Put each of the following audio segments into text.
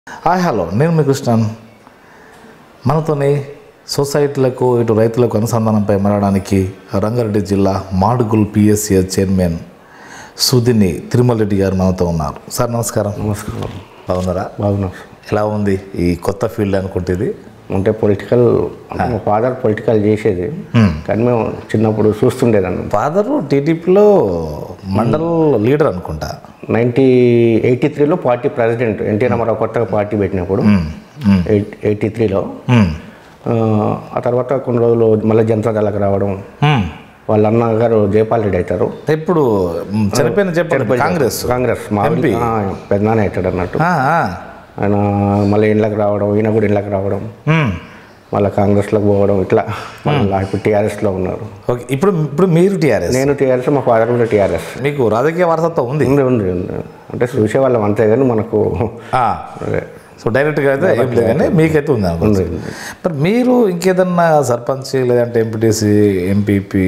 Hi hello, నేను మీ కృష్ణన్. మనతోని సొసైటీలకు ఇటు రైతులకు అనుసంధానంపై మాట్లాడడానికి రంగారెడ్డి జిల్లా మాడ్గుల్ PSCS చైర్మన్ సుదిని తిరుమల రెడ్డి గారు మనతో ఉన్నారు. సార్ నమస్కారం. నమస్కారం. బాగున్నారా? బాగున్నా. ఎలా ఉంది ఈ కొత్త ఫీల్డ్ అనుకుంటుంది? అంటే పొలిటికల్, మా ఫాదర్ పొలిటికల్ చేసేది, కానీ మేము చిన్నప్పుడు చూస్తుండేదాన్ని. ఫాదరు టీడీపీలో మండల్ లీడర్ అనుకుంటా. 1983లో పార్టీ ప్రెసిడెంట్ ఎన్టీ రామారావు కొత్తగా పార్టీ పెట్టినప్పుడు 83లో. ఆ తర్వాత కొన్ని రోజులు మళ్ళీ జనతాదళకు రావడం, వాళ్ళ అన్నగారు జయపాల్ రెడ్డి అవుతారు. ఇప్పుడు చనిపోయిన చెప్పండి, కాంగ్రెస్ మా పెద్దనాన్న అవుతాడు అన్నట్టు. ఆయన మళ్ళీ ఇండ్లకు రావడం, ఈయన కూడా ఇండ్లకు రావడం, మళ్ళీ కాంగ్రెస్లోకి పోవడం, ఇట్లా మళ్ళీ ఇప్పుడు టీఆర్ఎస్లో ఉన్నారు. ఓకే, ఇప్పుడు మీరు టీఆర్ఎస్? నేను టీఆర్ఎస్, మా ఫాదర్ కూడా టీఆర్ఎస్. మీకు రాజకీయ వారసత్వం ఉంది? ఉంది. అంటే చూసేవాళ్ళం అంతే, కానీ మనకు సో డైరెక్ట్గా అయితే ఏం లేదు, కానీ మీకైతే ఉంది అనుకుంది. మరి మీరు ఇంకేదన్నా సర్పంచ్ లేదంటే ఎంపీటీసీ, ఎంపీపీ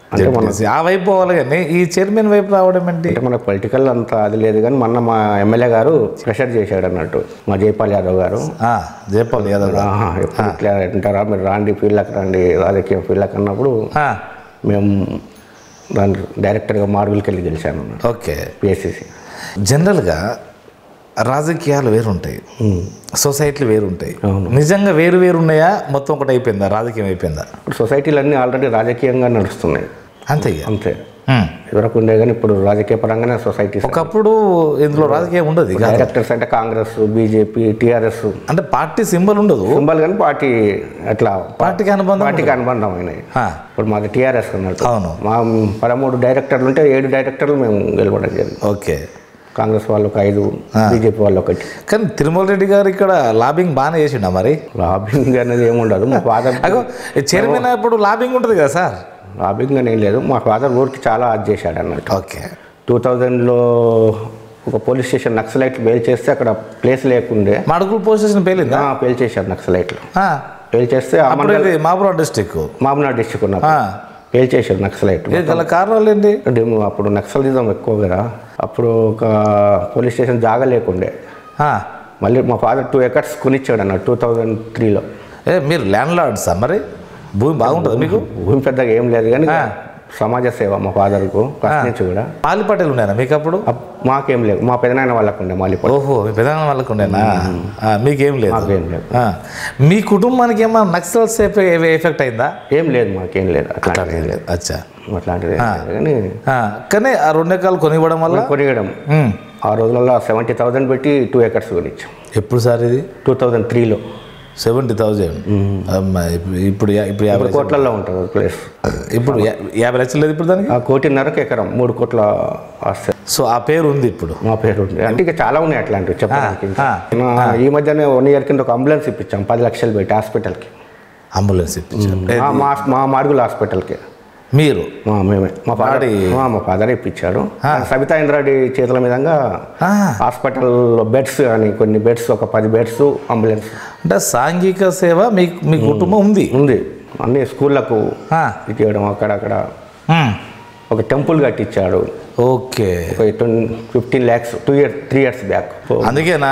ఆ వైపు పోవాలి, కానీ ఈ చైర్మన్ వైపు రావడం ఏంటి? అంటే మనకు పొలిటికల్ అంత అది లేదు, కానీ మొన్న మా ఎమ్మెల్యే గారు ప్రెషర్ చేశాడు అన్నట్టు, మా జైపాల్ యాదవ్ గారు. జైపాల్ యాదవ్ ఎప్పుడు ఇట్లా అంటారా, మీరు రాండి ఫీల్డ్కి రండి, రాజకీయ ఫీల్డ్కి అన్నప్పుడు మేము దాని డైరెక్టర్గా మార్గులకి వెళ్ళి గెలిచాను అన్నట్టు. ఓకే. PSCS. జనరల్గా రాజకీయాలు వేరుంటాయి, సొసైటీలు వేరుంటాయి. నిజంగా వేరు ఉన్నాయా? మొత్తం ఒకటి అయిపోయిందా? రాజకీయం అయిపోయిందా? ఇప్పుడు సొసైటీలు అన్నీ ఆల్రెడీ రాజకీయంగా నడుస్తున్నాయి. అంతే. ఎవరకు ఉండే, కానీ ఇప్పుడు రాజకీయ పరంగానే సొసైటీ. ఒకప్పుడు ఇందులో రాజకీయం ఉండదు. డైరెక్టర్స్ అంటే కాంగ్రెస్, బీజేపీ, టీఆర్ఎస్. అంటే పార్టీ సింబల్ ఉండదు, సింబల్ కానీ పార్టీ అట్లా పార్టీకి అనుబంధం అయినాయి. ఇప్పుడు మాది టీఆర్ఎస్ అన్నట్టు. అవును. మా 13 డైరెక్టర్లు ఉంటే 7 డైరెక్టర్లు మేము గెలవడం జరిగింది. ఓకే. కాంగ్రెస్ వాళ్ళు ఒక 5, బీజేపీ వాళ్ళు 1. కానీ తిరుమల రెడ్డి గారు ఇక్కడ లాబింగ్ బాగానే చేసిండా? మరి లాబింగ్ అనేది ఏముండదు. మా ఫాదర్ చైర్మన్ అప్పుడు లాబింగ్ ఉంటుంది కదా సార్? లాబింగ్ అనేది లేదు. మా ఫాదర్ ఊరికి చాలా అది చేశాడు అన్నట్టు. ఓకే. 2000లో ఒక పోలీస్ స్టేషన్ నక్సలైట్లు పేల్ చేస్తే అక్కడ ప్లేస్ లేకుండే. మడుగులు పోలీస్ స్టేషన్ పేలిందా? పేల్ చేశారు నక్సలైట్లు. పేల్ చేస్తే మహబూబ్నగర్ డిస్టిక్ ఉన్నారు. పేల్ చేశారు నక్సలైట్. గల కారణాలు ఏంటి? అప్పుడు నక్సలిజం ఎక్కువ కదా. అప్పుడు ఒక పోలీస్ స్టేషన్ జాగా లేకుండే. మళ్ళీ మా ఫాదర్ 2 acres కొనిచ్చాడు అన్న 2003లో. మీరు ల్యాండ్ లార్డ్సా? మరి భూమి బాగుంటుంది మీకు? భూమి పెద్దగా ఏం లేదు, కానీ సమాజ సేవ మా ఫాదర్కు ఫస్ట్ నుంచి కూడా. మాలిపాటలు ఉన్నాయా మీకు అప్పుడు? మాకేం లేదు, మా పెదనాయన వాళ్ళకు ఉండే మాలిపాట. ఓహో, మీ పెదనాయన వాళ్ళకు ఉండేనా? మీకేం లేదు? మాకేం లేదు. మీ కుటుంబానికి ఏమన్నా నక్సల్స్ ఎఫెక్ట్ అయిందా? ఏం లేదు, మాకేం లేదు, అట్లా ఏం లేదు. అచ్చా, అట్లాంటిది. కానీ ఆ 2 ecaలు కొనివ్వడం వల్ల ఆ రోజులలో 70,000 పెట్టి 2 acres కొనిచ్చాం. ఎప్పుడు సార్ ఇది? 2003లో. 70,000. ఇప్పుడు 50 కోట్లలో ఉంటుంది ప్లేస్. ఇప్పుడు 50 లక్షలు లేదు ఇప్పుడు దానికి? 1.5 ఎకరం 3 కోట్ల ఆస్తి. సో ఆ పేరు ఉంది ఇప్పుడు? మా పేరు ఉంది. అంటే ఇక చాలా ఉన్నాయి అట్లాంటివి చెప్పడానికి. ఈ మధ్యనే 1 year కింద ఒక అంబులెన్స్ ఇప్పించాం 10 లక్షలు పెట్టి హాస్పిటల్కి. అంబులెన్స్ ఇప్పించాం మా మార్గుల హాస్పిటల్కి. మీరు? మేమే. మా ఫాదర్ ఇప్పించాడు. సబితా ఇంద్రారెడ్డి చేతుల మీదంగా హాస్పిటల్లో బెడ్స్ కానీ కొన్ని బెడ్స్, ఒక 10 బెడ్స్, అంబులెన్స్. అంటే సాంఘిక సేవ మీ కుటుంబం ఉంది? అన్ని స్కూళ్ళకు ఇచ్చేయడం, అక్కడక్కడ ఒక టెంపుల్ కట్టించాడు. ఓకే. 15 lakhs 3 years back. అందుకేనా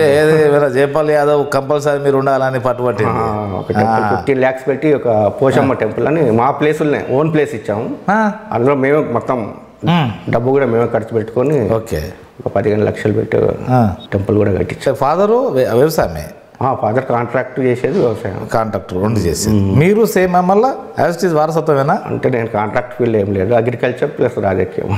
జైపాల్ యాదవ్ కంపల్సరీ మీరు ఉండాలని పట్టుబట్టి ఒక టెంపుల్ 15 lakhs పెట్టి ఒక పోషమ్మ టెంపుల్ అని మా ప్లేసులనే ఓన్ ప్లేస్ ఇచ్చాము. అందులో మేమే మొత్తం డబ్బు కూడా మేమే ఖర్చు పెట్టుకొని ఓకే ఒక 15 లక్షలు పెట్టి టెంపుల్ కూడా కట్టించాం. ఫాదరు వ్యవసాయమే? ఫాదర్ కాంట్రాక్ట్ చేసేది, వ్యవసాయం కాంట్రాక్టర్ 2 చేసేది. మీరు సేమ్ మళ్ళీ యాజ్ వారసత్వమేనా? అంటే నేను కాంట్రాక్ట్ ఫీల్డ్ ఏం లేదు, అగ్రికల్చర్ ప్లస్ రాజకీయం.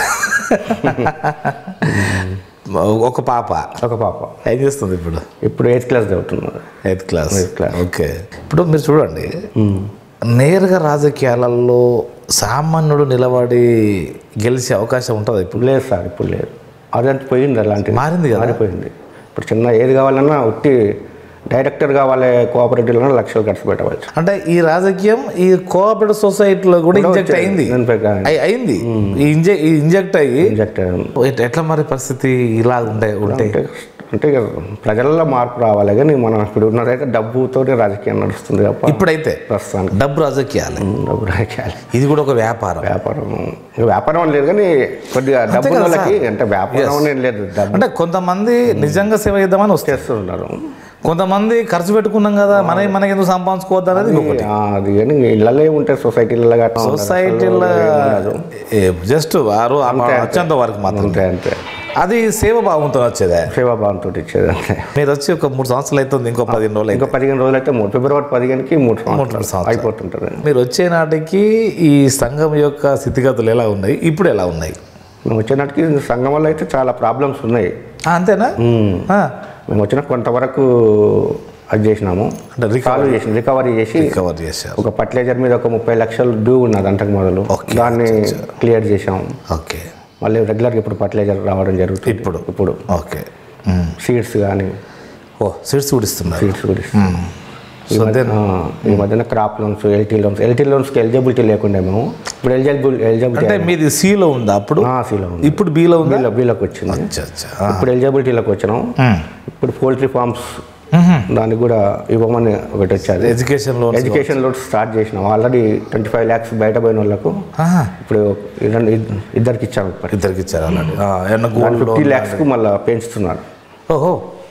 ఒక పాప ఏం చేస్తుంది ఇప్పుడు? 8th class చదువుతున్నారు. 8th class. ఓకే. ఇప్పుడు మీరు చూడండి, నేరుగా రాజకీయాలలో సామాన్యుడు నిలబడి గెలిచే అవకాశం ఉంటుంది ఇప్పుడు? లేదు సార్, ఇప్పుడు లేదు. అదంతా పోయింది, అలాంటిది మారింది కదా. మారిపోయింది. ఇప్పుడు చిన్న ఏది కావాలన్నా ఉట్టి డైరెక్టర్ కావాలి, కోఆపరేటివ్లో లక్షలు ఖర్చు పెట్టవచ్చు. అంటే ఈ రాజకీయం ఈ కోఆపరేటివ్ సొసైటీలో కూడా ఇంజెక్ట్ అయింది. ఇంజెక్ట్ అయ్యి ఎట్లా మరి పరిస్థితి ఇలా ఉంటే అంటే ప్రజల్లో మార్పు రావాలి కానీ మనం ఇప్పుడు ఉన్నదైతే డబ్బుతోనే రాజకీయం నడుస్తుంది తప్ప ఇప్పుడైతే ప్రస్తుతానికి డబ్బు రాజకీయాలు డబ్బు రాజకీయాలు ఇది కూడా ఒక వ్యాపారం వ్యాపారం అని లేదు కానీ కొద్దిగా డబ్బు వాళ్ళకి అంటే వ్యాపారం అనేది లేదు డబ్బు అంటే కొంతమంది నిజంగా సేవ చేద్దామని చేస్తున్నారు కొంతమంది ఖర్చు పెట్టుకున్నాం కదా మనకి ఎందుకు సంపాదించుకోవద్దు అనేది అది కానీ ఇళ్ళలో ఉంటాయి సొసైటీలలో జస్ట్ వారు వచ్చేంత వరకు మాత్రం అంతే అది సేవాభావంతో వచ్చేదే సేవాభావంతో ఇచ్చేది అంతే మీరు వచ్చి ఒక 3 సంవత్సరాలు అవుతుంది ఇంకో 15 రోజులు ఇంకో 15 రోజులు అయితే ఫిబ్రవరి 15కి 3 సంవత్సరాలు అయిపోతుంటుంది మీరు వచ్చే నాటికి ఈ సంఘం యొక్క స్థితిగతులు ఎలా ఉన్నాయి ఇప్పుడు ఎలా ఉన్నాయి మేము వచ్చే నాటికి సంఘం వల్ల అయితే చాలా ప్రాబ్లమ్స్ ఉన్నాయి అంతేనా మేము వచ్చిన కొంతవరకు అది చేసినాము అంటే రికవరీ చేసి ఒక ఫర్టిలైజర్ మీద ఒక 30 లక్షలు డ్యూ ఉన్నది అంతకు మొదలు దాన్ని క్లియర్ చేసాము ఓకే మళ్ళీ రెగ్యులర్గా ఇప్పుడు ఫర్టిలైజర్ రావడం జరుగుతుంది ఇప్పుడు ఓకే సీడ్స్ కానీ సీడ్స్ కూడా ఇస్తున్నారు సీడ్స్ కూడా ఈ మధ్యన క్రాప్ లోన్స్ ఎల్టీ లోన్స్కి ఎలిజిబిలిటీ లేకుండా మేము ఇప్పుడు ఎలిజిబిలిటీ అంటే మీది సిలో ఉందా అప్పుడు సిలో ఉంది ఇప్పుడు బీలో ఉంది బీలోకి వచ్చింది ఇప్పుడు ఎలిజిబిలిటీలోకి వచ్చినాం ఇప్పుడు పోల్ట్రీ ఫార్మ్స్ దానికి కూడా ఇవ్వమని ఒకటి వచ్చారు ఎడ్యుకేషన్ లోన్ స్టార్ట్ చేసినాం ఆల్రెడీ 25 lakhs బయట పోయిన వాళ్ళకు ఇప్పుడు ఇద్దరికి ఇచ్చాము ఆల్రెడీ 50 lakhs మళ్ళీ పెంచుతున్నారు ఓహో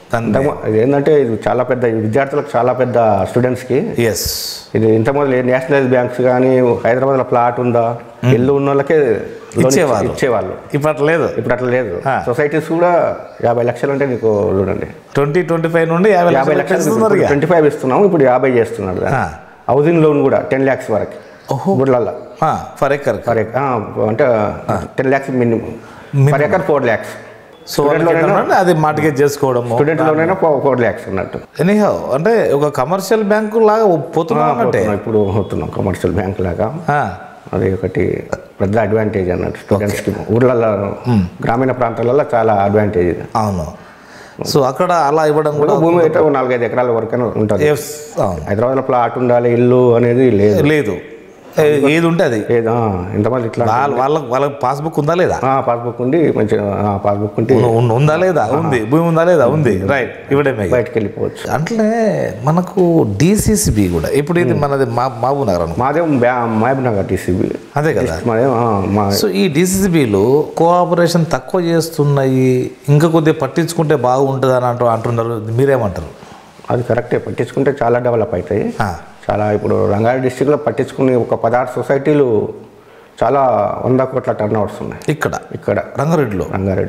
ఏంటంటే ఇది చాలా పెద్ద విద్యార్థులకు చాలా పెద్ద స్టూడెంట్స్కి ఇది ఇంత మొదలు నేషనలైజ్ బ్యాంక్స్ కానీ హైదరాబాద్లో ప్లాట్ ఉందా ఇల్లు ఉన్న వాళ్ళకే ఇచ్చేవాళ్ళు ఇప్పుడు అట్లా లేదు సొసైటీస్ కూడా 50 లక్షలు అంటే నీకు చూడండి 20-25 నుండి 50 లక్షలు 25 ఇస్తున్నాము ఇప్పుడు 50 చేస్తున్నాడు హౌసింగ్ లోన్ కూడా 10 lakhs వరకు గుడ్లల్లో ఫర్ ఎకర్ అంటే 10 lakhs minimum per acre 4 lakhs so అది మార్టిగేజ్ చేసుకోవడం స్టూడెంట్ లోనైనా 4 lakhs ఉన్నట్టు ఎనీహౌ అంటే ఒక కమర్షియల్ బ్యాంకు లాగా పోతున్నాం అంటే ఇప్పుడు పోతున్నాం కమర్షియల్ బ్యాంక్ లాగా అది ఒకటి పెద్ద అడ్వాంటేజ్ అన్నట్టు స్టూడెంట్స్కి ఊర్లలో గ్రామీణ ప్రాంతాలలో చాలా అడ్వాంటేజ్ ఇది అవును సో అక్కడ అలా ఇవ్వడం కూడా భూమి అయితే 4-5 ఎకరాల వరకు ఉంటుంది హైదరాబాద్లో ప్లాట్ ఉండాలి ఇల్లు అనేది లేదు ఏది ఉంటే అది ఇంతమంది ఇట్లా వాళ్ళకి పాస్బుక్ ఉందా లేదా పాస్బుక్ ఉంది మంచిగా పాస్బుక్ ఉంటే ఉందా లేదా ఉంది భూమి ఉందా లేదా ఉంది రైట్ ఇవ్వడమే బయటకు వెళ్ళిపోవచ్చు అంటే మనకు డిసిసిబి కూడా ఇప్పుడు ఇది మనది మహబూబ్ నగర్ మాదేమో మహబూబ్ నగర్ డిసిబి అదే కదా సో ఈ డిసిసిబిలు కోఆపరేషన్ తక్కువ చేస్తున్నాయి ఇంకా కొద్దిగా పట్టించుకుంటే బాగుంటుంది అని అంటున్నారు మీరేమంటారు అది కరెక్టే పట్టించుకుంటే చాలా డెవలప్ అవుతాయి చాలా ఇప్పుడు రంగారెడ్డి డిస్టిక్లో పట్టించుకుని ఒక 16 సొసైటీలు చాలా 100 కోట్ల టర్న్ ఓవర్స్ ఉన్నాయి ఇక్కడ రంగారెడ్డిలో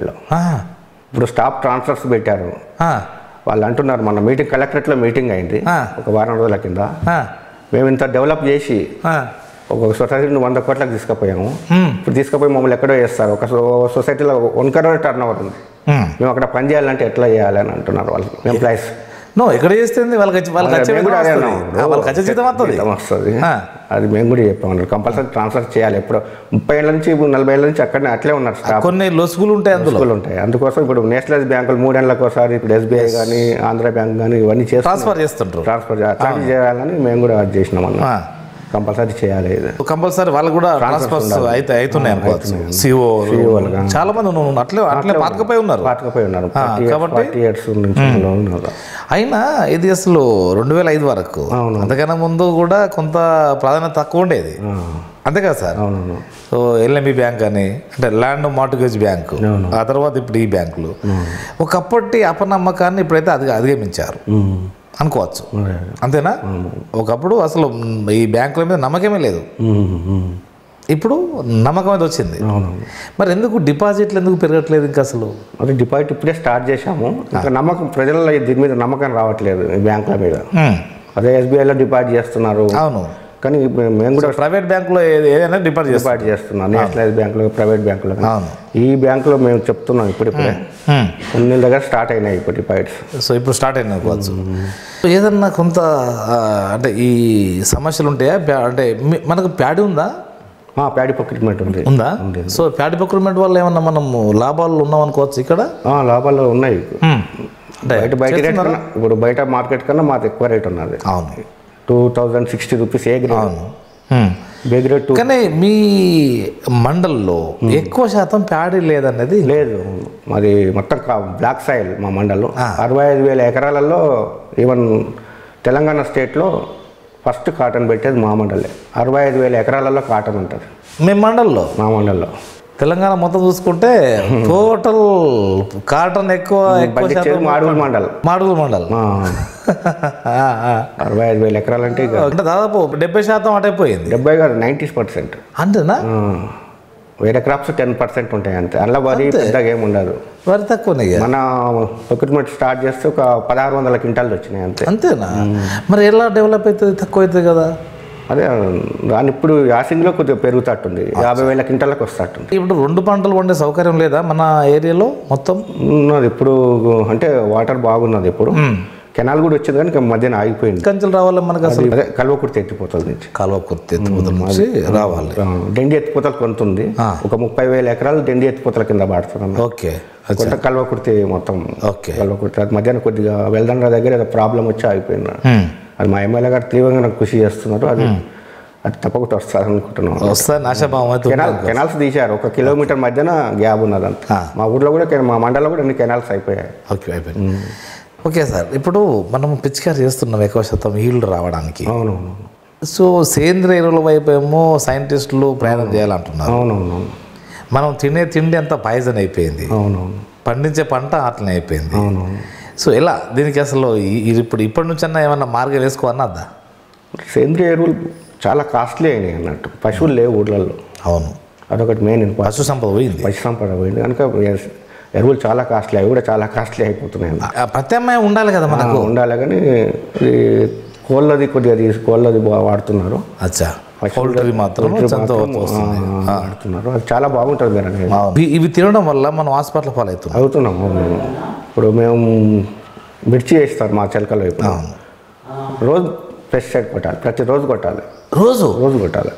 ఇప్పుడు స్టాఫ్ ట్రాన్స్ఫర్స్ పెట్టారు వాళ్ళు అంటున్నారు మన మీటింగ్ కలెక్టరేట్లో మీటింగ్ అయింది ఒక వారం రోజుల కింద మేము ఇంత డెవలప్ చేసి ఒక సొసైటీని 100 కోట్లకు తీసుకుపోయాము ఇప్పుడు తీసుకుపోయి మమ్మల్ని ఎక్కడో వేస్తారు ఒక సొసైటీలో 1 crore టర్న్ ఓవర్ ఉంది మేము అక్కడ పని చేయాలంటే ఎట్లా చేయాలి అని అంటున్నారు వాళ్ళు ఎంప్లాయీస్ ఎక్కడ చేస్తే వస్తుంది అది మేము కూడా చెప్పామన్నారు కంపల్సరీ ట్రాన్స్ఫర్ చేయాలి ఎప్పుడు 30 ఏళ్ళ నుంచి 40 ఏళ్ళ నుంచి అక్కడనే అట్లే ఉన్నారు కొన్ని లొసుగులు ఉంటాయి అందుకోసం ఇప్పుడు నేషనలైజ్ బ్యాంకులు 3 ఏళ్ళకి ఒకసారి ఇప్పుడు ఎస్బీఐ కానీ ఆంధ్ర బ్యాంక్ కానీ ఇవన్నీ ట్రాన్స్ఫర్ చేస్తుంటారు చేయాలని మేము కూడా అది చేసినాం అన్న కంపల్సరీ చేయాలి కంపల్సరీ వాళ్ళు కూడా ట్రాన్స్ఫర్స్ అయితే అవుతున్నాయి సిఓ చాలా మంది అట్లే పాతకపోయి ఉన్నారు కాబట్టి అయినా ఇది అసలు 2005 వరకు అంతకన్నా ముందు కూడా కొంత ప్రాధాన్యత తక్కువ ఉండేది అంతే కదా సార్ సో ఎల్ఎంబి బ్యాంక్ అని అంటే ల్యాండ్ మార్టిగేజ్ బ్యాంకు ఆ తర్వాత ఇప్పుడు ఈ బ్యాంకులు ఒకప్పటి అపనమ్మకాన్ని ఇప్పుడైతే అధిగమించారు అనుకోవచ్చు అంతేనా ఒకప్పుడు అసలు ఈ బ్యాంకుల మీద నమ్మకమే లేదు ఇప్పుడు నమ్మకం అయితే వచ్చింది మరి ఎందుకు డిపాజిట్లు ఎందుకు పెరగట్లేదు ఇంకా అసలు అది డిపాజిట్ ఇప్పుడే స్టార్ట్ చేశాము ఇంకా నమ్మకం ప్రజల్లో దీని మీద నమ్మకం రావట్లేదు ఈ బ్యాంకుల మీద అదే ఎస్బీఐలో డిపాజిట్ చేస్తున్నారు అవును కానీ మేము కూడా ప్రైవేట్ బ్యాంకులో ఏదైనా డిపాజిట్ చేస్తున్నాం నేషనలైజ్ బ్యాంకులో ప్రైవేట్ బ్యాంకులో ఈ బ్యాంకులో మేము చెప్తున్నాం ఇప్పుడిప్పుడే కొన్ని దగ్గర స్టార్ట్ అయినాయి ఇప్పుడు డిపాజిట్స్ సో ఇప్పుడు స్టార్ట్ అయినా కావచ్చు ఏదన్నా కొంత అంటే ఈ సమస్యలు ఉంటాయా అంటే మనకు ప్యాడీ ఉందా ప్యాడీ ప్రొక్యూర్మెంట్ ఉందా సో ప్యాడీ ప్రొక్యూర్మెంట్ వల్ల ఏమన్నా మనం లాభాలు ఉన్నాం అనుకోవచ్చు ఇక్కడ లాభాలు ఉన్నాయి బయట రేట్ కన్నా ఇప్పుడు బయట మార్కెట్ కన్నా మాకు ఎక్కువ రేట్ ఉన్నది అవును 2060 rupees A grade B grade 2. కానీ మీ మండల్లో ఎక్కువ శాతం ప్యాడీ లేదన్నది లేదు, మాది మొత్తం బ్లాక్ సాయిల్ మా మండలం. 65,000 ఎకరాలలో ఈవెన్ తెలంగాణ స్టేట్లో ఫస్ట్ కాటన్ పెట్టేది మా మండలే. 65,000 ఎకరాలలో కాటన్ ఉంటుంది మీ మండల్లో. మా మండల్లో తెలంగాణ మొత్తం చూసుకుంటే టోటల్ కాటన్ ఎక్కువ మాడుగుల మండలం. 65,000 ఎకరాలు అంటే దాదాపు 70% అటైపోయింది. 70 కాదు, 90%. అంతేనా? వేరే క్రాప్స్ 10% ఉంటాయి అంతే. అందులో వరి పెద్దగా ఏమి ఉండదు, వరి తక్కువనే. మన ప్రొక్యూర్మెంట్ స్టార్ట్ చేస్తే ఒక 1600 క్వింటాలు వచ్చినాయి అంతే. అంతేనా? మరి ఎలా డెవలప్ అవుతుంది? తక్కువ అవుతుంది కదా. అదే దాని ఇప్పుడు యాసింగ్లో కొద్దిగా పెరుగుతట్టుంది, 50,000 క్వింటాలకు వస్తట్టుంది. ఇప్పుడు 2 పంటలు పండే సౌకర్యం లేదా మన ఏరియాలో? మొత్తం ఉన్నది ఇప్పుడు, అంటే వాటర్ బాగున్నది ఇప్పుడు. కెనాల్ కూడా వచ్చింది కానీ మధ్యన ఆగిపోయింది. కంచెలు రావాలి మనకు అసలు. అదే కల్వకుర్తి ఎత్తిపోతల నుంచి రావాలి. దండి ఎత్తిపోతలు కొంత ఉంది, ఒక 30,000 ఎకరాలు దండి ఎత్తిపోతల కింద పడుతున్నాం. ఓకే. కొంత కల్వకుర్తి మొత్తం. ఓకే. కల్వకుర్తి అది మధ్యాహ్నం కొద్దిగా వెల్దండ్ర దగ్గర ఏదో ప్రాబ్లం వచ్చి ఆగిపోయింది. అది మా ఎమ్మెల్యే గారు తీవ్రంగా నాకు కృషి చేస్తున్నారు. అది తప్పకుండా వస్తారు అనుకుంటున్నాం. కెనాల్స్ తీశారు, 1 కిలోమీటర్ మధ్యన గ్యాప్ ఉన్నది అంత. మా ఊర్లో కూడా, మా మండలంలో కూడా అన్ని కెనాల్స్ అయిపోయాయి. ఓకే, అయిపోయాయి. ఓకే సార్, ఇప్పుడు మనం పిచికారి చేస్తున్నాం ఎక్కువ శాతం ఈల్డ్ రావడానికి. అవునవును. సో సేంద్రియ ఎరువుల వైపు ఏమో సైంటిస్టులు ప్రయాణం చేయాలంటున్నారు. అవునవును. మనం తినే తిండి అంతా పాయిజన్ అయిపోయింది. అవునవును. పండించే పంట అట్లనే అయిపోయింది. అవునవును. సో ఎలా దీనికి అసలు ఇప్పటి నుంచి అన్నా ఏమన్నా మార్గం వేసుకోవన్నద్దా? సేంద్రియ ఎరువులు చాలా కాస్ట్లీ అయినాయి అన్నట్టు. పశువులు లేవు ఊళ్ళల్లో. అవును, అదొకటి మెయిన్. పశు సంపద పోయింది. పశు సంపద పోయింది కనుక ఎరువులు చాలా కాస్ట్లీ, అవి కూడా చాలా కాస్ట్లీ అయిపోతున్నాయి. ప్రత్యామ్నాయం ఉండాలి కదా మనకు. ఉండాలి కానీ కోళ్ళది కొద్దిగా కోళ్ళది వాడుతున్నారు. అచ్చా, పౌల్ట్రీ మాత్రం వాడుతున్నారు. అది చాలా బాగుంటుంది మేడం. ఇవి తినడం వల్ల మనం హాస్పిటల్ అవుతున్నాం. ఇప్పుడు మేము మిర్చి వేస్తారు మా చిలకల వైపు. రోజు పెస్టిసైడ్ కొట్టాలి, ప్రతిరోజు కొట్టాలి. రోజు కొట్టాలి.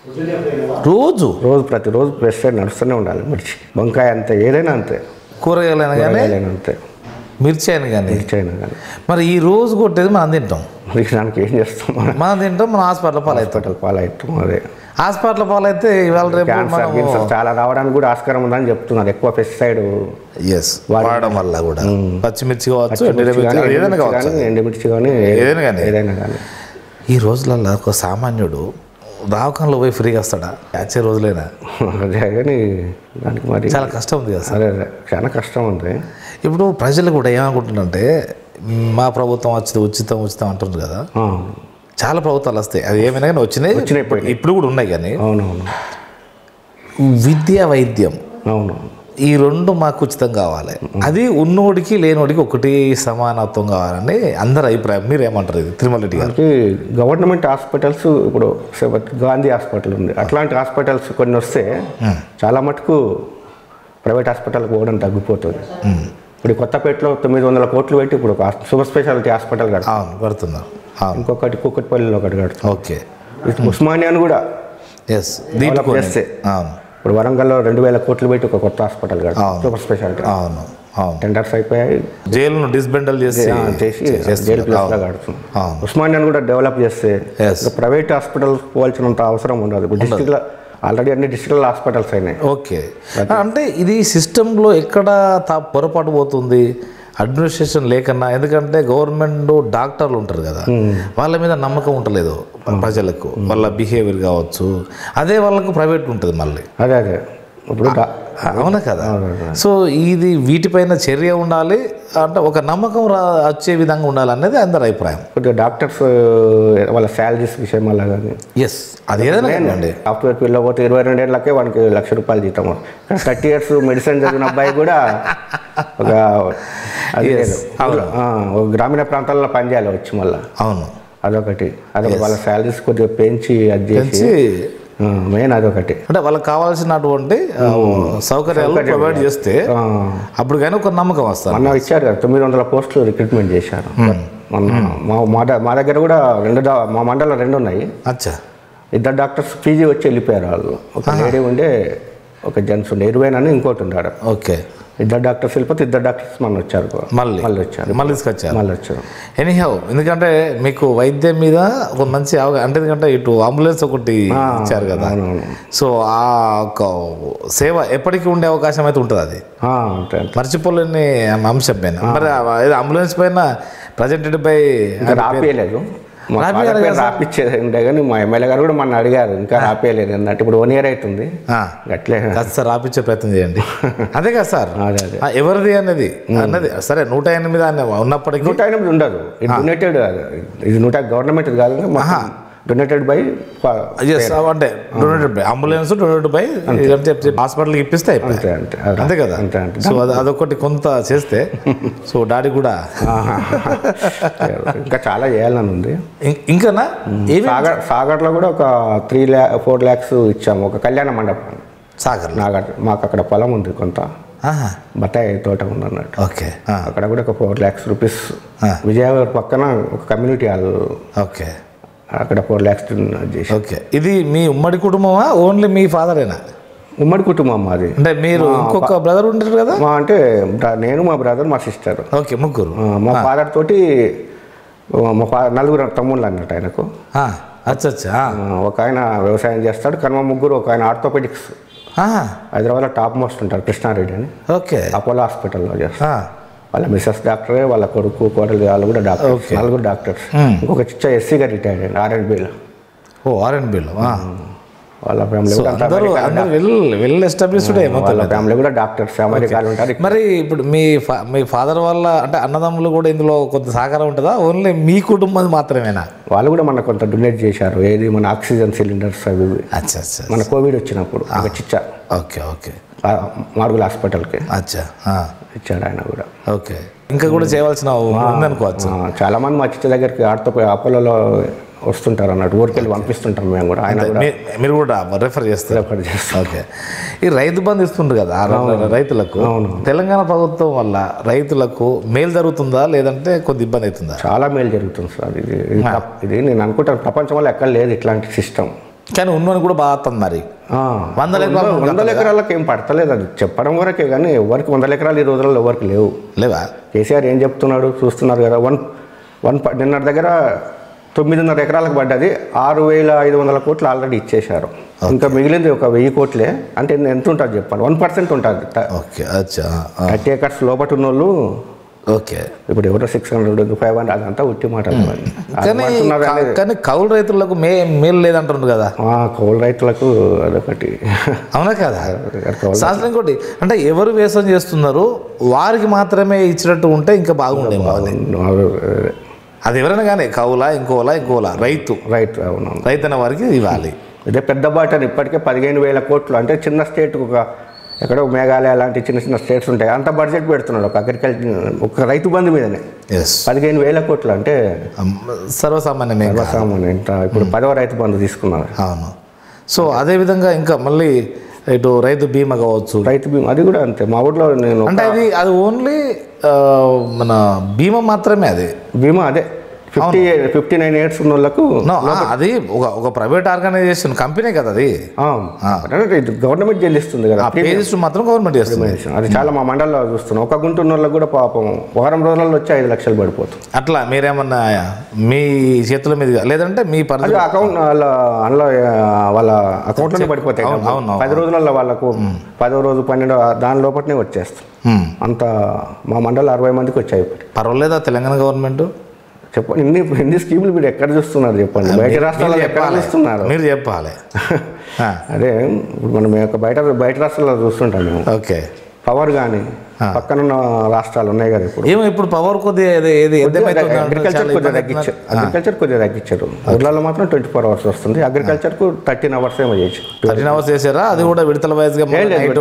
ప్రతిరోజు పెస్టిసైడ్ నడుస్తూనే ఉండాలి. మిర్చి, వంకాయ అంతే, ఏదైనా అంతే, కూరగాయలైనా కానీ అంతే, మిర్చి అయినా కానీ. మరి ఈ రోజు కొట్టేది మనం తింటాం, దానికి ఏం చేస్తాం? మనం తింటాం, మనం హాస్పిటల్ పాలవుతాం. అదే హాస్పిటల్ పాలైతే ఇవాళ రేపు చాలా రావడానికి కూడా ఆస్కారం ఉందని చెప్తున్నారు. ఎక్కువ పెస్టిసైడ్ వాడడం వల్ల కూడా పచ్చిమిర్చి కావచ్చు, ఎండుమిర్చి కానీ ఏదైనా కానీ. ఈ రోజులలో ఒక సామాన్యుడు దావకంలో పోయి ఫ్రీగా వస్తాడా? వచ్చే రోజులైనా అదే కానీ దానికి మరి చాలా కష్టం ఉంది కదా. సరే, చాలా కష్టం ఉంది. ఇప్పుడు ప్రజలు కూడా ఏమనుకుంటున్నారంటే మా ప్రభుత్వం వచ్చింది ఉచితం అంటున్నారు కదా. చాలా ప్రభుత్వాలు వస్తాయి, అది ఏమైనా కానీ వచ్చినాయి, ఇప్పుడు కూడా ఉన్నాయి. కానీ అవునవును, విద్య, వైద్యం, అవును, ఈ 2 మాకు ఉచితం కావాలి. అది ఉన్నోడికి లేనోడికి ఒకటి సమానత్వం కావాలని అందరి అభిప్రాయం. మీరు ఏమంటారు? ఇది తిరుమల రెడ్డి గారికి గవర్నమెంట్ హాస్పిటల్స్ ఇప్పుడు గాంధీ హాస్పిటల్ ఉంది, అట్లాంటి హాస్పిటల్స్ కొన్ని వస్తే చాలా మటుకు ప్రైవేట్ హాస్పిటల్కి పోవడం తగ్గిపోతుంది. ఇప్పుడు కొత్తపేటలో 900 కోట్లు పెట్టి ఇప్పుడు సూపర్ స్పెషాలిటీ హాస్పిటల్ కడుతున్నారు. ఇంకొకటి కూకట్పల్లిలో ఒకటి కడుతుంది. ఓకే. ఉస్మానియాను కూడా డెవలప్ చేస్తే ఇప్పుడు వరంగల్లో 2000 కోట్లు పెట్టి ఒక కొత్త హాస్పిటల్ కడుతుంది, సూపర్ స్పెషాలిటీ. టెండర్స్ అయిపోయాయి. జైలును డిస్బెండల్ చేసి జైలు ప్లేస్లో కడుతుంది. ఉస్మానియాను కూడా డెవలప్ చేస్తే ప్రైవేట్ హాస్పిటల్స్ పోవాల్సినంత అవసరం ఉండదు. ఇప్పుడు డిస్ట్రిక్ట్లో ఆల్రెడీ అన్ని డిస్ట్రిక్ట్ హాస్పిటల్స్ అయినాయి. ఓకే. అంటే ఇది సిస్టంలో ఎక్కడ పొరపాటు పోతుంది? అడ్మినిస్ట్రేషన్ లేకన్నా. ఎందుకంటే గవర్నమెంట్ డాక్టర్లు ఉంటారు కదా, వాళ్ళ మీద నమ్మకం ఉండలేదు ప్రజలకు, వాళ్ళ బిహేవియర్ కావచ్చు. అదే వాళ్ళకు ప్రైవేట్ ఉంటుంది మళ్ళీ. అదే ఇప్పుడు అవునా కదా. సో ఇది వీటిపైన చర్య ఉండాలి, అంటే ఒక నమ్మకం వచ్చే విధంగా ఉండాలి అనేది అందరి అభిప్రాయం. కొద్దిగా డాక్టర్స్ వాళ్ళ శాలరీస్ విషయం వల్ల కానీ అదేదైనా అండి. సాఫ్ట్వేర్ ఫీల్డ్లో పోతే 22 ఏళ్ళకే వానికి ₹1,00,000 జీతం. 30 years మెడిసిన్ చదివిన అబ్బాయి కూడా ఒక గ్రామీణ ప్రాంతాల్లో పనిచేయాలి వచ్చి మళ్ళీ. అవును, అదొకటి వాళ్ళ శాలరీస్ కొద్దిగా పెంచి అది చేసి మెయిన్ అదొకటి. అంటే వాళ్ళకి కావాల్సినటువంటి సౌకర్యాలు ప్రొవైడ్ చేస్తే అప్పుడు కానీ ఒక నమ్మకం వస్తుంది. మొన్న ఇచ్చారు కదా 900 పోస్టులు రిక్రూట్మెంట్ చేశారు. మా దగ్గర కూడా మా మండలంలో 2 ఉన్నాయి. అచ్చా. 2 డాక్టర్స్ పీజీ వచ్చి వెళ్ళిపోయారు వాళ్ళు. ఒక లేడీ ఉండే, ఒక జెంట్స్ ఉండే, 20 అని ఇంకోటి ఉన్నాడు. ఓకే. ఇద్దరు డాక్టర్స్ వెళ్ళిపోతే ఇద్దరు డాక్టర్స్ మళ్ళీ వచ్చారు. ఎనీహౌ, ఎందుకంటే మీకు వైద్యం మీద ఒక మంచి అంటే ఎందుకంటే ఇటు అంబులెన్స్ ఒకటి ఇచ్చారు కదా, సో ఆ ఒక సేవ ఎప్పటికీ ఉండే అవకాశం అయితే ఉంటుంది. అది మర్చిపోలేని అంశం పైన. మరి అంబులెన్స్ పైన ప్రజెంటెడ్ బై రాపియలేదు, రాపిచ్చేది ఉండే కానీ మా ఎమ్మెల్యే గారు కూడా మన అడిగారు, ఇంకా రాపియలేదు అన్నట్టు. ఇప్పుడు 1 year అవుతుంది, అట్లే సార్ రాపిచ్చే ప్రయత్నం చేయండి. అదే కదా సార్, ఎవరిది అన్నది సరే 108 ఉన్నప్పటికీ 108 ఉండదు. ఇది డొనేటెడ్, ఇది గవర్నమెంట్ కాదు, డొనేటెడ్ బై అంటే donated by ambulance, donated by హాస్పిటల్కి ఇప్పిస్తే అంతే కదా. సో అదొకటి కొంత చేస్తే సో డాడీ కూడా ఇంకా చాలా చేయాలని ఉంది. ఇంకానా సాగర్లో కూడా ఒక 4 lakhs ఇచ్చాము, ఒక కళ్యాణ మండపం సాగర్. మాకు అక్కడ పొలం ఉంది, కొంత బత్తాయి తోట ఉంది అన్నట్టు. ఓకే, అక్కడ కూడా ఒక 4 lakhs rupees. విజయవాడ పక్కన ఒక కమ్యూనిటీ హాల్, ఓకే, అక్కడ 4 lakhs చేసి. ఓకే, ఇది మీ ఉమ్మడి కుటుంబమా, ఓన్లీ మీ ఫాదరేనా? ఉమ్మడి కుటుంబం మాది. అంటే మీరు ఇంకొక బ్రదర్ ఉంటారు కదా? అంటే నేను, మా బ్రదర్, మా సిస్టర్. ఓకే, ముగ్గురు. మా ఫాదర్ తోటి నలుగురు తమ్ముళ్ళు అన్నట్టు ఆయనకు. అచ్చా. ఒక ఆయన వ్యవసాయం చేస్తాడు, కానీ మా ముగ్గురు, ఒక ఆయన ఆర్థోపెడిక్స్ హైదరాబాద్లో టాప్ మోస్ట్ ఉంటారు, కృష్ణారెడ్డి అని. ఓకే, అపోలో హాస్పిటల్లో చేస్తారు. వాళ్ళ మిస్సెస్ డాక్టరే, వాళ్ళ కొడుకు కోడలు వాళ్ళు కూడా డాక్టర్స్, నలుగురు డాక్టర్స్. ఇంకొక చిచ్చ ఎస్సీగా రిటైర్డ్ అయ్యండి, R&Bలో. R&Bలో వాళ్ళ ఫ్యామిలీ కూడా డాక్టర్స్ అమెరికాలో ఉంటారు. మరి ఇప్పుడు మీ ఫాదర్ వాళ్ళ అంటే అన్నదమ్ములు కూడా ఇందులో కొంత సహకారం ఉంటుందా, ఓన్లీ మీ కుటుంబం మాత్రమేనా? వాళ్ళు కూడా మన కొంత డొనేట్ చేశారు. ఏది మన ఆక్సిజన్ సిలిండర్స్ అవి. మన కోవిడ్ వచ్చినప్పుడు ఒక చిచ్చ. ఓకే, మాడ్గుల్ హాస్పిటల్కి ఇచ్చాడు ఆయన కూడా. ఓకే, ఇంకా కూడా చేయవలసిన ఉందనుకోవచ్చు. చాలా మంది మా చిచ్చ దగ్గరికి అపోలోలో వస్తుంటారు అన్నట్టు, ఊరికెళ్ళి పంపిస్తుంటాం మేము కూడా. ఆయన మీరు కూడా రెఫర్ చేస్తారు? ఓకే, ఈ రైతు బంధు ఇస్తుండ్రు కదా రైతులకు, తెలంగాణ ప్రభుత్వం వల్ల రైతులకు మేలు జరుగుతుందా లేదంటే కొద్ది ఇబ్బంది అవుతుందా? చాలా మేలు జరుగుతుంది సార్. ఇది నేను అనుకుంటాను ప్రపంచంలో ఎక్కడ లేదు ఇట్లాంటి సిస్టమ్. కానీ ఉన్నోని కూడా బాగా వస్తుంది. మరి 100 ఎకరాలకు ఏం పడతలేదు, అది చెప్పడం వరకే. కానీ ఎవరికి 100 ఎకరాలు ఈ రోజుల్లో ఎవరికి లేవా? కేసీఆర్ ఏం చెప్తున్నాడు చూస్తున్నారు కదా. నిన్నటి దగ్గర 9.5 ఎకరాలకు పడ్డది, 6,500 కోట్లు ఆల్రెడీ ఇచ్చేశారు. ఇంకా మిగిలింది ఒక 1000 కోట్లే. అంటే ఎంత ఉంటుంది చెప్పండి, 1% ఉంటుంది. 30 acres లోపల ఉన్న వాళ్ళు ఓకే, ఇప్పుడు ఎవరో 600, 500 అదంతా ఉట్టి మాట. కానీ కౌలు రైతులకు మేలు లేదంటున్నారు కదా. కౌలు రైతులకు అదొకటి. అవునా కదా శాస్త్రం. ఇంకోటి అంటే ఎవరు వ్యవసాయం చేస్తున్నారు వారికి మాత్రమే ఇచ్చినట్టు ఉంటే ఇంకా బాగుండే. అది ఎవరైనా కానీ కౌలా ఇంకోలా రైతు అవును, రైతు అనే వారికి ఇవ్వాలి. ఇదే పెద్ద బాటని ఇప్పటికే 15,000 కోట్లు. అంటే చిన్న స్టేట్, ఎక్కడో మేఘాలయ లాంటి చిన్న స్టేట్స్ ఉంటాయి, అంత బడ్జెట్ పెడుతున్నాడు ఒక అగ్రికల్చర్, ఒక రైతు బంధు మీదనే 15,000 కోట్లు. అంటే సర్వసామాన్యమే. ఇప్పుడు 10వ రైతు బంధు తీసుకున్నారు. అవును. సో అదేవిధంగా ఇంకా మళ్ళీ ఇటు రైతు బీమా కావచ్చు. రైతు బీమా అది కూడా అంతే. మా ఊళ్ళో నేను అంటే అది ఓన్లీ మన బీమా మాత్రమే. అది బీమా అదే 59 years ఉన్న వాళ్ళకు. అది ఒక ప్రైవేట్ ఆర్గనైజేషన్ కంపెనీ కదా అది. గవర్నమెంట్ చెల్లిస్తుంది కదా, మాత్రం గవర్నమెంట్ చేస్తుంది. అది చాలా మా మండలంలో చూస్తున్నాం. ఒక గుంట ఉన్న వాళ్ళకి కూడా పాపం వారం రోజులలో వచ్చి 5 లక్షలు పడిపోతుంది. అట్లా మీరేమన్నా మీ చేతుల మీద లేదంటే మీ అకౌంట్ అందులో వాళ్ళ అకౌంట్లోనే పడిపోతాయి. 10 రోజులలో వాళ్ళకు 10వ రోజు 12 దాని లోపలనే వచ్చేస్తాం. అంత మా మండలం 60 మందికి వచ్చాయి. పర్వాలేదా తెలంగాణ గవర్నమెంట్? చెప్పండి, ఇన్ని స్కీములు మీరు ఎక్కడ చూస్తున్నారు చెప్పండి? బయట రాష్ట్రాల్లో ఎక్కడ చూస్తున్నారు మీరు చెప్పాలి. అదే ఇప్పుడు మనం బయట రాష్ట్రాల్లో చూస్తుంటాం మేము. ఓకే, పవర్ కానీ పక్కనున్న రాష్ట్రాలు ఉన్నాయి కదా. ఇప్పుడు పవర్ కొద్దిగా అగ్రికల్చర్ కొద్దిగా తగ్గించారు. ఊర్లలో మాత్రం 24 hours వస్తుంది. అగ్రికల్చర్కు 13 hours ఏమో చేసి 13 hours చేశారా? అది కూడా విడతల వైజ్ గా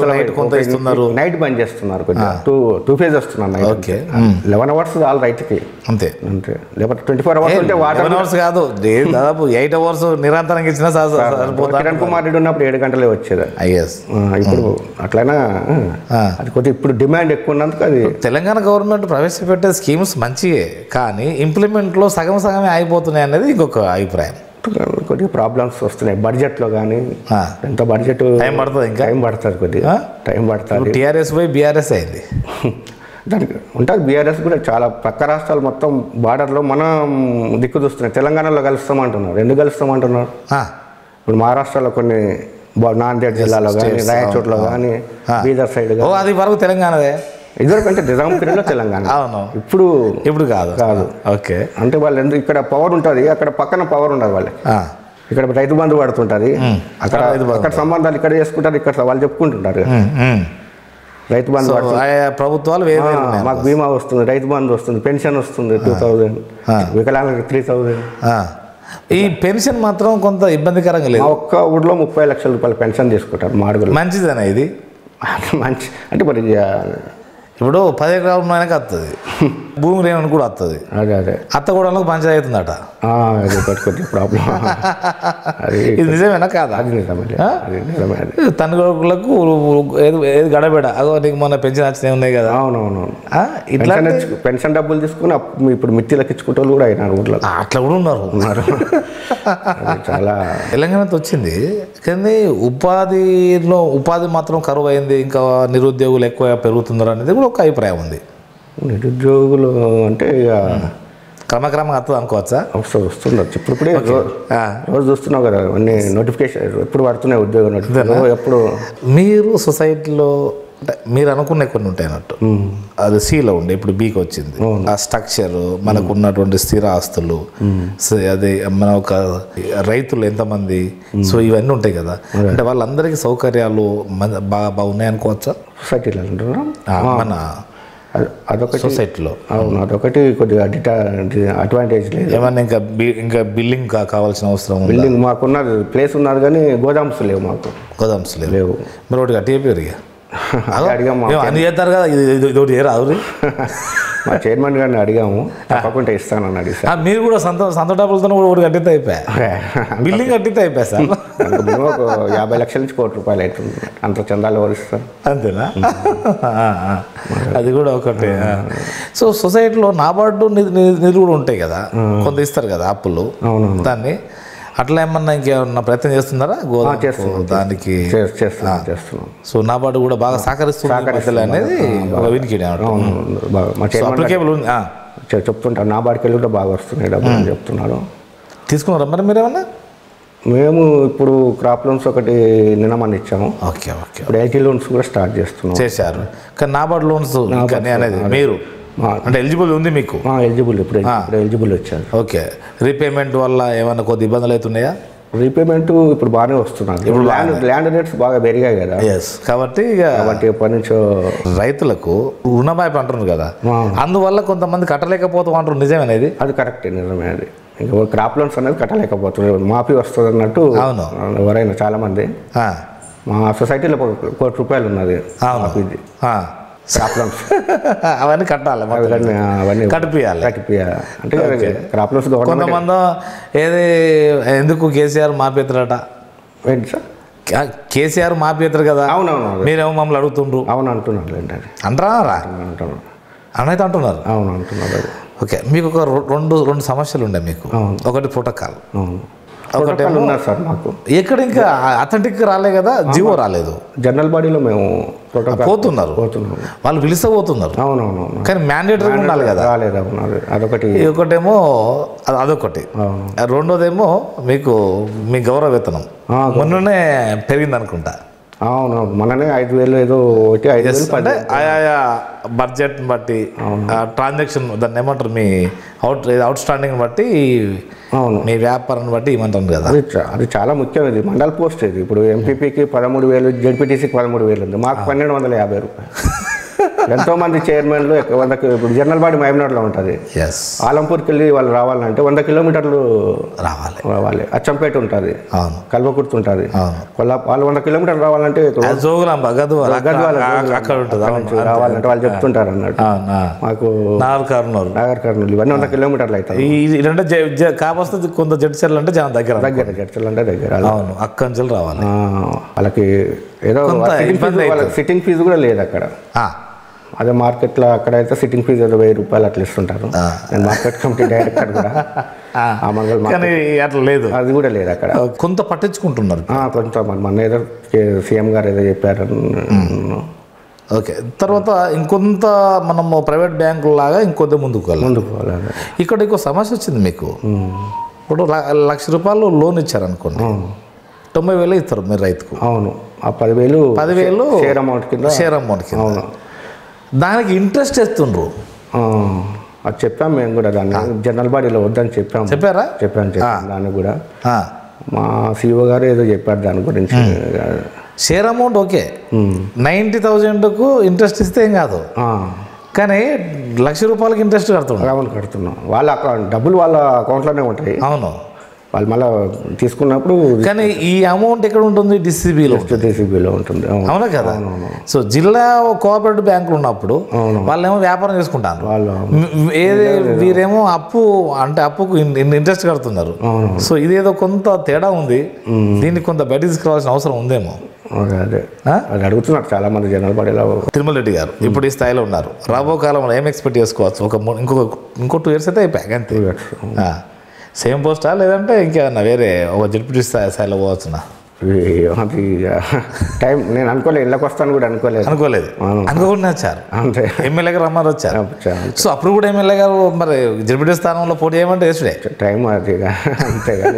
నైట్ బంద్ చేస్తున్నారు. కొద్దిగా 2 phases వస్తున్నారు. ఓకే, 11 hours ఆల్ రైతుకి అంతే. లేకపోతే 24 hours అంటే వాటర్ అవర్స్ కాదు, దాదాపు 8 hours నిరంతరంగా ఇచ్చినా కిరణ్ కుమార్ రెడ్డి ఉన్నప్పుడు 7 గంటలే వచ్చేది. ఇప్పుడు అట్లయినా అది కొద్దిగా ఇప్పుడు డిమాండ్ ఎక్కువ ఉన్నందుకు అది. తెలంగాణ గవర్నమెంట్ ప్రవేశపెట్టే స్కీమ్స్ మంచివే, కానీ ఇంప్లిమెంట్లో సగమే అయిపోతున్నాయి అనేది ఇంకొక అభిప్రాయం. కొద్దిగా ప్రాబ్లమ్స్ వస్తున్నాయి బడ్జెట్లో కానీ. ఎంత బడ్జెట్ టైం పడుతుంది, ఇంకా టైం పడుతుంది, కొద్దిగా టైం పడుతుంది. టీఆర్ఎస్ పోయి బీఆర్ఎస్ అయింది. దానికి ఉంటుంది. బీఆర్ఎస్ కూడా చాలా పక్క రాష్ట్రాలు మొత్తం బార్డర్లో మనం దిక్కు చూస్తున్నాయి. తెలంగాణలో కలుస్తామంటున్నారు. ఎందుకు కలుస్తామంటున్నారు? ఇప్పుడు మహారాష్ట్రలో కొన్ని నాందేడ్ జిల్లాలో కానీ, రాయచోట్లో కానీ, బీదర్ సైడ్ కానీ, అది వరకు తెలంగాణదే. ఇదివరకు అంటే నిజాంపేటలో తెలంగాణ. అవును, ఇప్పుడు కాదు. ఓకే, అంటే వాళ్ళు ఎందుకు ఇక్కడ పవర్ ఉంటుంది, అక్కడ పక్కన పవర్ ఉండదు వాళ్ళకి. ఇక్కడ రైతు బంధు పడుతుంటుంది, అక్కడ సంబంధాలు ఇక్కడ చేసుకుంటారు, ఇక్కడ వాళ్ళు చెప్పుకుంటుంటారు. రైతు బంధు ప్రభుత్వాలు మాకు బీమా వస్తుంది, రైతు బంధు వస్తుంది, పెన్షన్ వస్తుంది 2000, వికలాంగులకు 3000. ఈ పెన్షన్ మాత్రం కొంత ఇబ్బందికరంగా లేదు. ఒక్క ఊళ్ళో 30 లక్షల రూపాయలు పెన్షన్ తీసుకుంటారు మాడుగులు. మంచిదేనా ఇది? మంచి అంటే మరి ఇప్పుడు 10 ఎకరాలు ఉన్నాయనక వస్తుంది, భూమి లేని కూడా వస్తుంది. అదే అత్త కూడా పంచాయతీ అవుతుందట. అది కొద్దిగా ప్రాబ్లం. ఇది నిజమేనా కాదా? అది నిజమే, అది నిజమే. తనకు ఏది గడబెడ అదో నీకు మొన్న పెన్షన్ వచ్చినాయి ఉన్నాయి కదా. అవునవును. ఇట్లా పెన్షన్ డబ్బులు తీసుకుని ఇప్పుడు మిత్తిలకు ఇచ్చుకుంటే వాళ్ళు కూడా అయినారు ఊళ్ళో. అట్లా కూడా ఉన్నారు. చాలా తెలంగాణతో వచ్చింది కానీ ఉపాధి మాత్రం కరువు అయింది, ఇంకా నిరుద్యోగులు ఎక్కువ పెరుగుతున్నారు అనేది కూడా ఒక అభిప్రాయం ఉంది. నిరుద్యోగులు అంటే ఇక క్రమక్రమంగా వస్తుంది అనుకోవచ్చా? వస్తుండొచ్చు. ఇప్పుడే రోజు చూస్తున్నావు కదా అన్ని నోటిఫికేషన్ ఎప్పుడు పడుతున్నాయి, ఉద్యోగ నోటిఫికేషన్ ఎప్పుడు. మీరు సొసైటీలో అంటే మీరు అనుకునే కొన్ని ఉంటాయి అన్నట్టు, అది సిలో ఉండే ఇప్పుడు బీకి వచ్చింది. ఆ స్ట్రక్చర్, మనకు ఉన్నటువంటి స్థిర ఆస్తులు, అదే మన ఒక రైతులు ఎంతమంది, సో ఇవన్నీ ఉంటాయి కదా. అంటే వాళ్ళందరికీ సౌకర్యాలు బాగా ఉన్నాయనుకోవచ్చా సొసైటీలో? మన అదొకటి సొసైటీలో. అవును, అదొకటి కొద్దిగా అడ్వాంటేజ్ లేదు. ఏమన్నా ఇంకా బిల్డింగ్ కావాల్సిన అవసరం? బిల్డింగ్ మాకున్న ప్లేస్ ఉన్నది కానీ గోదామ్స్ లేవు. మాకు గోదామ్స్ లేవు. మీరు ఒకటి కట్టి చెప్పారు ఇక అడిగాము, అన్ని చేస్తారు కదా, ఇది ఒకటి రాదు. మా చైర్మన్ గారిని అడిగాము, తప్పకుండా ఇస్తానని అడిగా. మీరు కూడా సొంత డబ్బులతో కూడా ఒకటి కట్టితే అయిపోయా, బిల్డింగ్ కట్టితే అయిపోయా సార్. ఒక 50 లక్షల నుంచి ₹1,00,00,000 అవుతుంది. అంత చందాలు వరిస్తారు. అంతేనా? అది కూడా ఒకటి. సో సొసైటీలో నాబార్డు నిధులు కూడా ఉంటాయి కదా, కొంత ఇస్తారు కదా అప్పులు. దాన్ని అట్లా ఏమన్నా ఇంకేమన్నా ప్రయత్నం చేస్తున్నారా? దానికి చేస్తున్నాం. సో నాబార్డు కూడా బాగా సహకరిస్తుంది అనేది ఒక వినికిడి అప్లికేబుల్ ఉంది. చెప్తుంటారు, నాబార్డుకి వెళ్ళి కూడా బాగా వస్తున్నాయి డబ్బులు అని చెప్తున్నారు. తీసుకున్నారా మరి మీరేమన్నా? మేము ఇప్పుడు క్రాప్ లోన్స్ ఒకటి నిన్నమని ఇచ్చాము. Okay okay. ఇప్పుడు ఐటీ లోన్స్ కూడా స్టార్ట్ చేశారు. కానీ నాబార్డు లోన్స్ అనేది మీరు అంటే ఎలిజిబుల్ ఉంది మీకు? ఎలిజిబుల్, ఇప్పుడు ఎలిజిబుల్ వచ్చారు. ఓకే. రీపేమెంట్ వల్ల ఏమైనా కొద్ది ఇబ్బందులు అవుతున్నాయా? రీపేమెంట్ ఇప్పుడు బాగానే వస్తున్నారు. ఇప్పుడు ల్యాండ్ రేట్స్ బాగా పెరిగాయి కదా. కాబట్టి ఎప్పటి నుంచో రైతులకు రుణమాఫీ అంటున్నారు కదా, అందువల్ల కొంతమంది కట్టలేకపోతాం అంటారు. నిజమేనేది? అది కరెక్టే, నిజమే. అది ఇంకా క్రాప్ లోన్స్ అనేది కట్టలేకపోతున్నారు, మాఫీ వస్తుంది అన్నట్టు. అవును, ఎవరైనా చాలామంది. మా సొసైటీలో ₹1,00,00,000 ఉన్నది మాఫీది. క్రాప్ లోన్స్ అవన్నీ కట్టాలి, అవన్నీ కట్టిపియాలి. అంటే క్రాప్ లోన్స్ కొంతమంది ఏది ఎందుకు కేసీఆర్ మాపేతారట? ఏంటి సార్? కేసీఆర్ మాపేతారు కదా. అవునవును. మీరేమో మమ్మల్ని అడుగుతుండ్రు. అవును అంటున్నారు. ఏంటంటే అంటారా? అనైతే అంటున్నారు. అవును అంటున్నారు. ఓకే. మీకు ఒక రెండు సమస్యలు ఉండే మీకు. ఒకటి ప్రోటోకాల్, ఒకటి ఉన్నారు సార్ మాకు. ఎక్కడ ఇంకా అథెంటిక్ రాలే కదా, జీవో రాలేదు. జనరల్ బాడీలో మేము పోతున్నారు, వాళ్ళు పిలిస్తే పోతున్నారు. అవునవును. కానీ మ్యాండేటరీ ఉండాలి కదా. రాలేదు. అదొకటి. ఒకటేమో అదొకటి. రెండోదేమో మీకు మీ గౌరవ వేతనం మొన్ననే పెరిగింది అనుకుంటా. అవునవును, మననే 5,000 ఏదో ఒకటి 5,000. అంటే ఆయా బడ్జెట్ బట్టి, ట్రాన్సాక్షన్ దాన్ని ఏమంటారు, మీ అవుట్ స్టాండింగ్ బట్టి, అవును, మీ వ్యాపారాన్ని బట్టి ఇవ్వమంటారు కదా. అది చాలా ముఖ్యం. ఇది మండల్ పోస్ట్. ఇది ఇప్పుడు ఎంపీపీకి 13,000, జెడ్పీటీసీకి 13,000 ఉంది, మాకు ₹1,250. ఎంతోమంది చైర్మన్లు ఇప్పుడు జనరల్ బాడీ మహబూబ్నగర్లో ఉంటుంది. ఆలంపూర్కి వెళ్ళి వాళ్ళు రావాలంటే 100 కిలోమీటర్లు రావాలి. అచ్చంపేట ఉంటుంది, కల్వకుర్తి ఉంటుంది, వాళ్ళు 100 కిలోమీటర్లు రావాలంటే రావాలంటే వాళ్ళు చెప్తుంటారు అన్నట్టు. మాకు నాగర్ కర్నూలు ఇవన్నీ 100 కిలోమీటర్లు అవుతాయి. కాకపోతే కొంత జడ్చర్లు అంటే జడ్చర్లు అంటే దగ్గర. అవును, అక్కంచెలు రావాలి. వాళ్ళకి ఏదో సిట్టింగ్ ఫీజు కూడా లేదు అక్కడ. అదే మార్కెట్లో అక్కడైతే సిట్టింగ్ ఫీజు ఏదో 1000 రూపాయలు అట్లా ఇస్తుంటారు. నేను మార్కెట్ కమిటీ డైరెక్టర్ కూడా. ఆ మంగళ కానీ అట్లా లేదు, అది కూడా లేదు అక్కడ. కొంత పట్టించుకుంటున్నారు కొంత మన ఏదో సీఎం గారు ఏదో చెప్పారు. ఓకే, తర్వాత ఇంకొంత మనము ప్రైవేట్ బ్యాంకుల లాగా ఇంకొద్ది ముందుకు పోవాలి. ఇక్కడ ఇంకో సమస్య వచ్చింది మీకు. ఇప్పుడు ₹1,00,000 లోన్ ఇచ్చారనుకోండి, 90,000 ఇస్తారు మీరు రైతుకు. అవును, ఆ 10,000 షేర్ అమౌంట్ కింద. అవును, దానికి ఇంట్రెస్ట్ వేస్తుండ్రు. అది చెప్పాం మేము కూడా, దాన్ని జనరల్ బాడీలో వద్దని చెప్పాము. చెప్పాను దాన్ని కూడా. మా సిఓ గారు ఏదో చెప్పారు దాని గురించి. షేర్ అమౌంట్ ఓకే, 90,000కు ఇంట్రెస్ట్ ఇస్తే ఏం కాదు, కానీ ₹1,00,000 ఇంట్రెస్ట్ కడుతున్నాం. వాళ్ళ డబ్బులు వాళ్ళ అకౌంట్లోనే ఉంటాయి. అవును, వాళ్ళు మళ్ళీ తీసుకున్నప్పుడు. కానీ ఈ అమౌంట్ ఎక్కడ ఉంటుంది? డిసిబిలో ఉంటుంది. అవునా కదా. సో జిల్లా కోఆపరేటివ్ బ్యాంకులు ఉన్నప్పుడు వాళ్ళేమో వ్యాపారం చేసుకుంటారు, వీరేమో అప్పుకు ఇంట్రెస్ట్ కడుతున్నారు. సో ఇదేదో కొంత తేడా ఉంది, దీన్ని కొంత బయట తీసుకురావాల్సిన అవసరం ఉందేమో. అదే అది అడుగుతున్నారు చాలా మంది జనరల్ బాడీలో. తిరుమల రెడ్డి గారు ఇప్పుడు ఈ స్థాయిలో ఉన్నారు, రాబో కాలంలో ఏం ఎక్స్పెక్ట్ చేసుకోవచ్చు? ఇంకో 2 years అయితే అయిపోయాక అంతే. సేమ్ పోస్టా లేదంటే ఇంకేమన్నా వేరే ఒక జడ్పీ స్థాయిలో పోవచ్చునా? అది టైం నేను అనుకోలేదు, ఇళ్ళకి వస్తాను కూడా అనుకోలేదు. అనుకోకుండా వచ్చారు, అంతే. ఎమ్మెల్యే గారు రమ్మని వచ్చారు. సో అప్పుడు కూడా ఎమ్మెల్యే గారు మరి జడ్పీ స్థానంలో పోటీ చేయమంటే వేసుడే టైం అది అంతేగాని.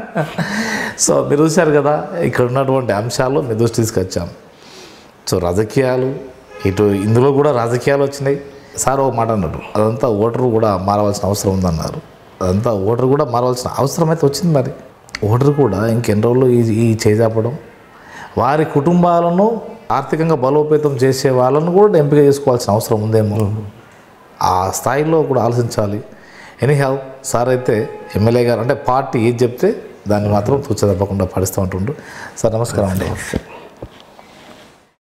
సో మీరు చూశారు కదా, ఇక్కడ ఉన్నటువంటి అంశాలు మీ దృష్టి తీసుకొచ్చాం. సో రాజకీయాలు ఇందులో కూడా రాజకీయాలు వచ్చినాయి. సార్ ఒక మాట అన్నాడు, అదంతా ఓటరు కూడా మారవలసిన అవసరం ఉందన్నారు. అదంతా ఓటర్ కూడా మారవలసిన అవసరం అయితే వచ్చింది. మరి ఓటర్ కూడా ఇంకెన్ని రోజులు ఈ చేజాపడం, వారి కుటుంబాలను ఆర్థికంగా బలోపేతం చేసే వాళ్ళను కూడా ఎంపిక చేసుకోవాల్సిన అవసరం ఉందేమో. ఆ స్థాయిలో కూడా ఆలోచించాలి. ఎనీహౌ సార్ అయితే ఎమ్మెల్యే గారు అంటే పార్టీ ఏది చెప్తే దాన్ని మాత్రం తూచ తప్పకుండా పాటిస్తూ ఉంటుండ్రు. సార్ నమస్కారం అండి.